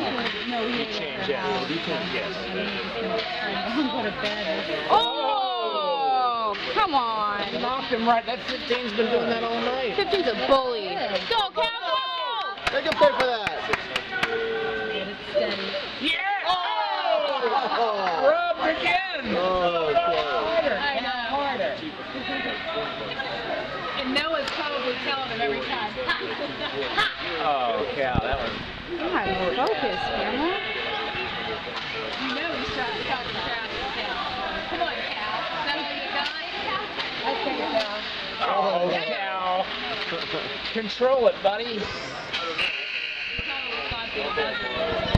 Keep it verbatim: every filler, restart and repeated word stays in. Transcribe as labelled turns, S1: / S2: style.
S1: No,
S2: You change that. You can, yes.
S1: Go to bed.
S3: Oh, come on.
S2: You knocked him right. That fifteen's been doing that all night.
S3: fifteen's a bully. Go, Cal,
S4: They can pay for that.
S1: Get it steady.
S2: Yeah!
S4: Oh!
S2: Rubbed again!
S4: Oh, okay.
S1: I know. Harder.
S3: And Noah's probably telling him every time.
S2: Oh, Cal, that was...
S3: God, focus, Grandma. You know he's trying to talk to Cal. Come on, Cal. Is that all you got? Okay,
S2: Oh, Cal. Control it, buddy.
S3: Cal.